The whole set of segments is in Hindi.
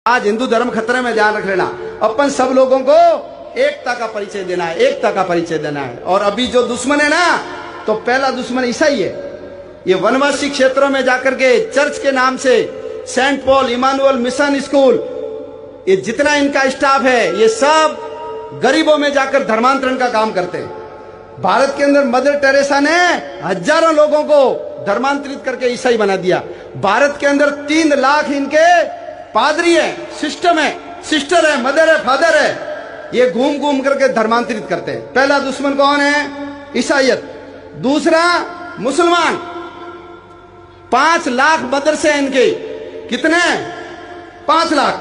आज हिंदू धर्म खतरे में, ध्यान रख लेना। अपन सब लोगों को एकता का परिचय देना है, एकता का परिचय देना है। और अभी जो दुश्मन है ना, तो पहला दुश्मन ईसाई है। ये वनवासी क्षेत्रों में जाकर के चर्च के नाम से Saint Paul Emmanuel mission school, ये जितना इनका स्टाफ है, ये सब गरीबों में जाकर धर्मांतरण का काम करते हैं। भारत के अंदर मदर टेरेसा ने हजारों लोगों को धर्मांतरित करके ईसाई बना दिया। भारत के अंदर 3 लाख इनके पादरी है, सिस्टम है, सिस्टर है, मदर है, फादर है, ये घूम घूम करके धर्मांतरित करते हैं। पहला दुश्मन कौन है? ईसाइयत। दूसरा मुसलमान। 5 लाख मदरसे हैं इनके। कितने? 5 लाख।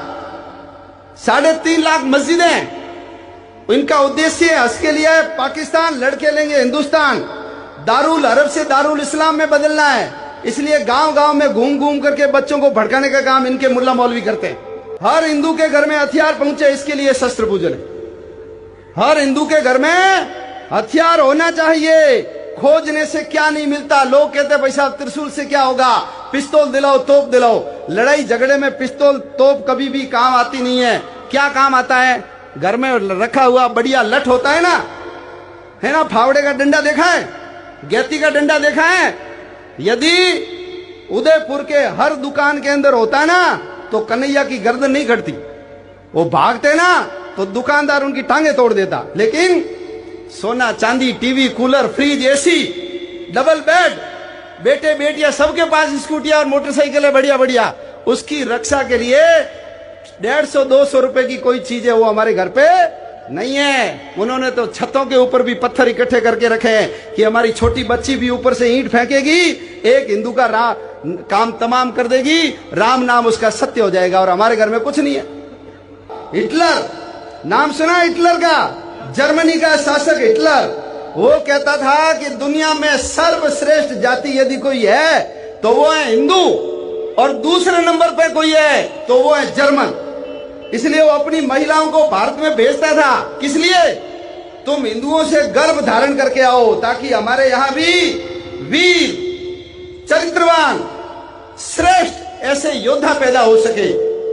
3.5 लाख मस्जिदें। इनका उद्देश्य हज के लिए पाकिस्तान, लड़के लेंगे हिंदुस्तान, दारुल अरब से दारुल इस्लाम में बदलना है। इसलिए गांव गांव में घूम घूम करके बच्चों को भड़काने का काम इनके मुल्ला मौलवी करते हैं। हर हिंदू के घर में हथियार पहुंचे, इसके लिए शस्त्र पूजन है। हर हिंदू के घर में हथियार होना चाहिए। खोजने से क्या नहीं मिलता। लोग कहते हैं पैसा त्रिशूल से क्या होगा, पिस्तौल दिलाओ, तोप दिलाओ। लड़ाई झगड़े में पिस्तौल तोप कभी भी काम आती नहीं है। क्या काम आता है? घर में रखा हुआ बढ़िया लठ होता है ना, फावड़े का डंडा देखा है, गैती का डंडा देखा है। यदि उदयपुर के हर दुकान के अंदर होता ना, तो कन्हैया की गर्दन नहीं कटती। वो भागते ना, तो दुकानदार उनकी टांगे तोड़ देता। लेकिन सोना चांदी, TV, cooler, fridge, AC, double bed, बेटे बेटियां सबके पास स्कूटियां और मोटरसाइकिल है बढ़िया बढ़िया। उसकी रक्षा के लिए 150-200 रुपए की कोई चीज है वो हमारे घर पे नहीं है। उन्होंने तो छतों के ऊपर भी पत्थर इकट्ठे करके रखे हैं कि हमारी छोटी बच्ची भी ऊपर से ईंट फेंकेगी, एक हिंदू का काम तमाम कर देगी, राम नाम उसका सत्य हो जाएगा। और हमारे घर में कुछ नहीं है। हिटलर, नाम सुना हिटलर का? जर्मनी का शासक हिटलर। वो कहता था कि दुनिया में सर्वश्रेष्ठ जाति यदि कोई है तो वो है हिंदू, और दूसरे नंबर पे कोई है तो वो है जर्मन। इसलिए वो अपनी महिलाओं को भारत में भेजता था। किस लिए? तुम हिंदुओं से गर्भ धारण करके आओ, ताकि हमारे यहां भी वीर, चरित्रवान, श्रेष्ठ ऐसे योद्धा पैदा हो सके।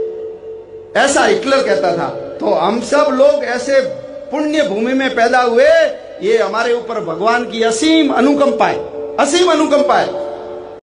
ऐसा हिटलर कहता था। तो हम सब लोग ऐसे पुण्य भूमि में पैदा हुए। ये हमारे ऊपर भगवान की असीम अनुकंपा है, असीम अनुकंपा है।